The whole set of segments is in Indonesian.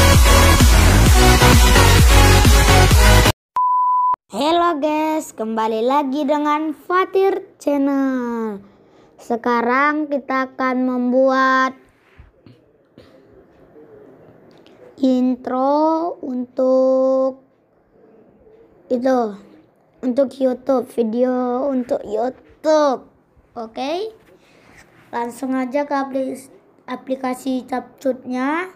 Halo guys, kembali lagi dengan Fatir Channel. Sekarang kita akan membuat intro untuk YouTube, video untuk YouTube. Oke. Langsung aja ke aplikasi CapCutnya.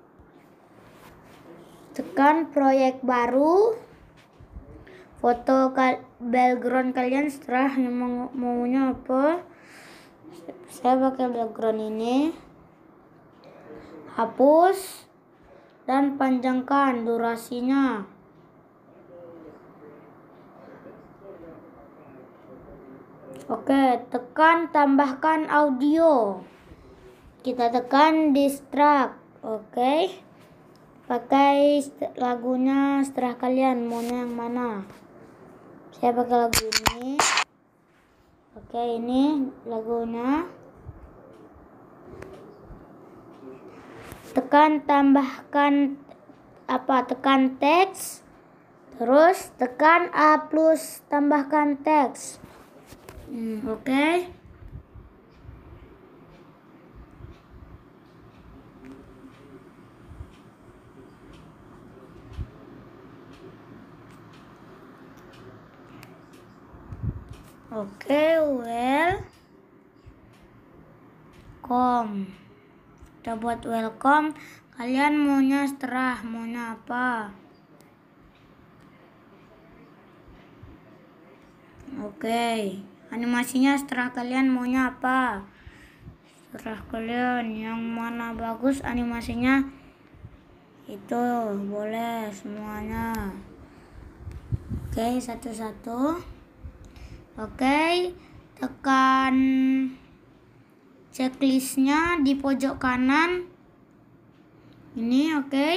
Tekan proyek baru. Foto background kalian setelah maunya apa. Saya pakai background ini. Hapus dan panjangkan durasinya. Oke, tekan tambahkan audio. Kita tekan distract. Oke. Pakai lagunya setelah kalian maunya yang mana. Saya pakai lagu ini. Oke, ini lagunya. Tekan tambahkan tekan teks. Terus tekan A plus tambahkan teks. Oke. Welcome. Kita buat welcome. Kalian maunya setelah maunya apa? Oke. Animasinya setelah kalian maunya apa? Setelah kalian yang mana bagus animasinya itu boleh semuanya. Oke, satu-satu. Oke, tekan checklistnya di pojok kanan. Ini oke.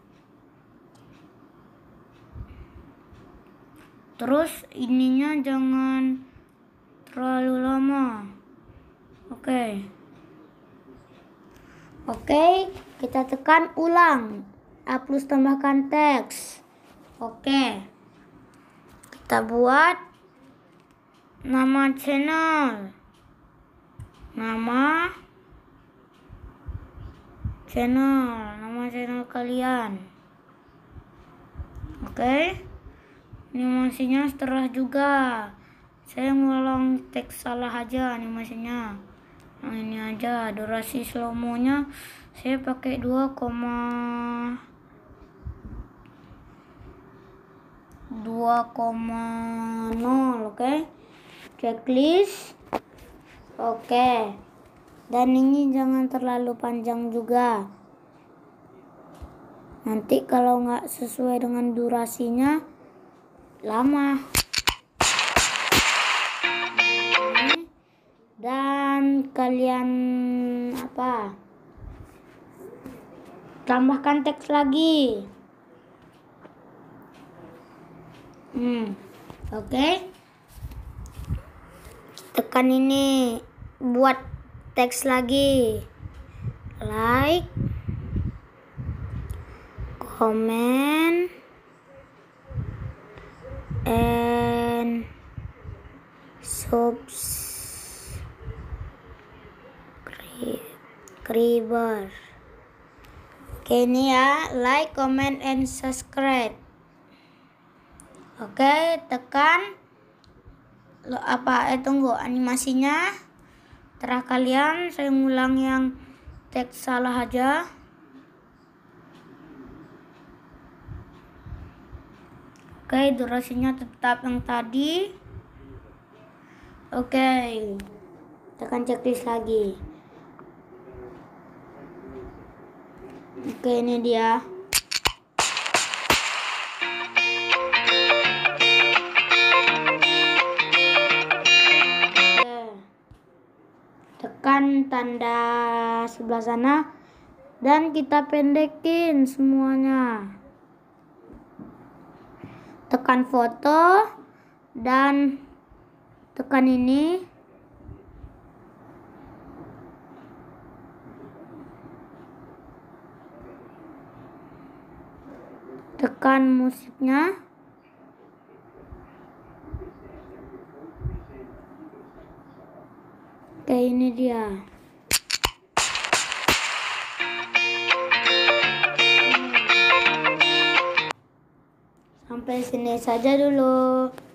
Terus ininya jangan terlalu lama. Oke. Oke, kita tekan ulang. A plus tambahkan teks. Oke. Kita buat nama channel. Nama channel kalian. Oke. Animasinya setelah juga. Saya ngulang teks salah aja animasinya. Yang ini aja. Durasi slow-mo-nya saya pakai 2,0. Oke. Checklist. Oke. Dan ini jangan terlalu panjang juga. Nanti kalau nggak sesuai dengan durasinya lama. Dan kalian tambahkan teks lagi. Oke. Tekan ini buat teks lagi. Like, comment, and subscriber. Oke, ini ya, like, comment, and subscribe. Oke, tekan tunggu animasinya. Setelah kalian saya ngulang yang teks salah aja. Oke, durasinya tetap yang tadi. Oke, tekan checklist lagi. Oke, ini dia. Tekan tanda sebelah sana dan kita pendekin semuanya. Tekan foto dan tekan ini. tekan musiknya. Oke, ini dia. Sampai sini saja dulu.